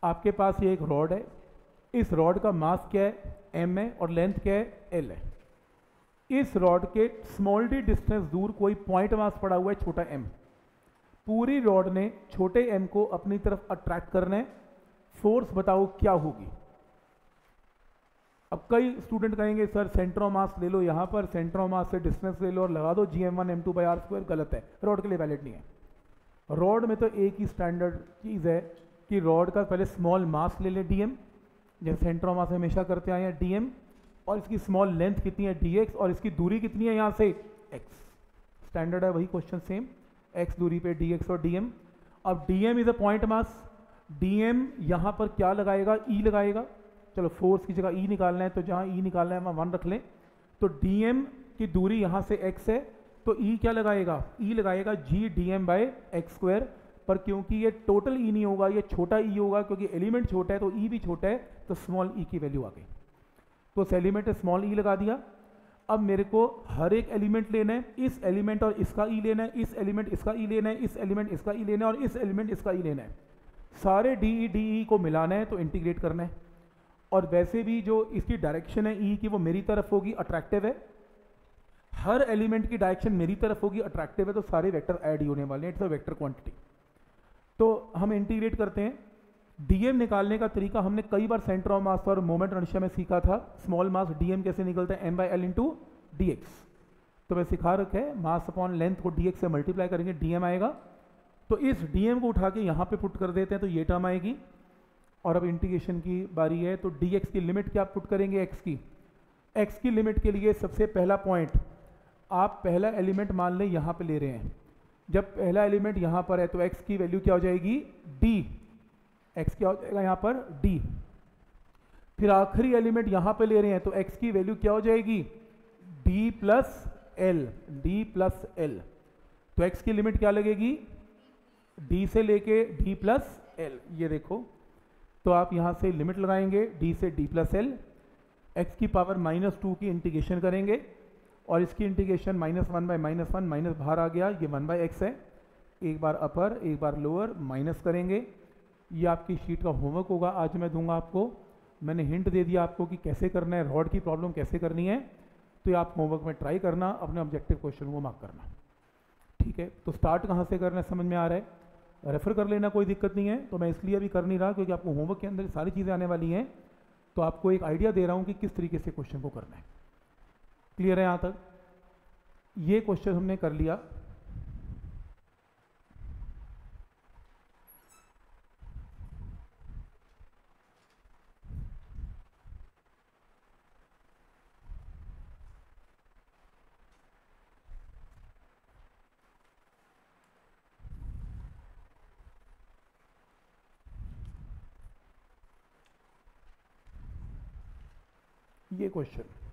आपके पास ये एक रॉड है, इस रॉड का मास क्या है, m है, और लेंथ क्या है, l है। इस रॉड के स्मॉल डी डिस्टेंस दूर कोई पॉइंट मास पड़ा हुआ है छोटा m। पूरी रॉड ने छोटे m को अपनी तरफ अट्रैक्ट करना है, फोर्स बताओ क्या होगी। अब कई स्टूडेंट कहेंगे सर सेंटर ऑफ मास ले लो, यहां पर सेंटर ऑफ मास से डिस्टेंस ले लो और लगा दो gm1m2/r²। गलत है, रॉड के लिए वैलिड नहीं है। रॉड में तो एक ही स्टैंडर्ड चीज़ है कि रॉड का पहले स्मॉल मास ले लें dm, जैसे सेंटर ऑफ मास हमेशा करते आए हैं dm, और इसकी स्मॉल लेंथ कितनी है dx, और इसकी दूरी कितनी है यहाँ से x। स्टैंडर्ड है वही क्वेश्चन सेम, x दूरी पे dx और dm। अब dm is a point mass, dm यहाँ पर क्या लगाएगा, e लगाएगा। चलो फोर्स की जगह e निकालना है तो जहाँ e निकालना है वहाँ 1 रख लें। तो dm की दूरी यहाँ से x है, तो e क्या लगाएगा, e लगाएगा g dm/x²। पर क्योंकि ये टोटल e नहीं होगा, ये छोटा e होगा, क्योंकि एलिमेंट छोटा है तो e भी छोटा है, तो स्मॉल e की वैल्यू आ गई। तो उस एलिमेंट में स्मॉल e लगा दिया। अब मेरे को हर एक एलिमेंट लेना है, इस एलिमेंट और इसका e लेना है, इस एलिमेंट इसका e लेना है, इस एलिमेंट इसका e लेना है, और इस एलिमेंट इसका e लेना है। सारे डी को मिलाना है तो इंटीग्रेट करना है। और वैसे भी जो इसकी डायरेक्शन है ई की वो मेरी तरफ होगी, अट्रैक्टिव है। हर एलिमेंट की डायरेक्शन मेरी तरफ होगी, अट्रैक्टिव है, तो सारे वेक्टर ऐड ही होने वाले हैं। It's a vector quantity. तो हम इंटीग्रेट करते हैं। डीएम निकालने का तरीका हमने कई बार सेंटर ऑफ मास और मोमेंट इनर्शिया में सीखा था। स्मॉल मास डीएम कैसे निकलता है, m/l इंटू dx। तो मैं सिखा रखा है, मास अपॉन लेंथ को dx से मल्टीप्लाई करेंगे, डीएम आएगा। तो इस डीएम को उठा के यहाँ पे पुट कर देते हैं तो ये टर्म आएगी। और अब इंटीग्रेशन की बारी है, तो dx की लिमिट क्या पुट करेंगे, x की लिमिट के लिए सबसे पहला पॉइंट, आप पहला एलिमेंट मान लें यहाँ पे ले रहे हैं। जब पहला एलिमेंट यहाँ पर है तो x की वैल्यू क्या हो जाएगी, d। x क्या हो जाएगा यहाँ पर, d। फिर आखिरी एलिमेंट यहाँ पे ले रहे हैं तो x की वैल्यू क्या हो जाएगी, d प्लस l। तो x की लिमिट क्या लगेगी, d से लेके d प्लस l। ये देखो, तो आप यहाँ से लिमिट लगाएंगे d से d प्लस l, x की पावर -2 की इंटीग्रेशन करेंगे, और इसकी इंटीग्रेशन -1/-1 माइनस बाहर आ गया, ये 1/x है। एक बार अपर एक बार लोअर माइनस करेंगे। ये आपकी शीट का होमवर्क होगा, आज मैं दूंगा आपको। मैंने हिंट दे दिया आपको कि कैसे करना है, रॉड की प्रॉब्लम कैसे करनी है। तो ये आप होमवर्क में ट्राई करना, अपने ऑब्जेक्टिव क्वेश्चन को मार्क करना। ठीक है, तो स्टार्ट कहाँ से करना है समझ में आ रहा है, रेफर कर लेना, कोई दिक्कत नहीं है। तो मैं इसलिए अभी कर नहीं रहा क्योंकि आपको होमवर्क के अंदर सारी चीज़ें आने वाली हैं, तो आपको एक आइडिया दे रहा हूँ कि किस तरीके से क्वेश्चन को करना है। क्लियर है यहाँ तक? ये क्वेश्चन हमने कर लिया। ये क्वेश्चन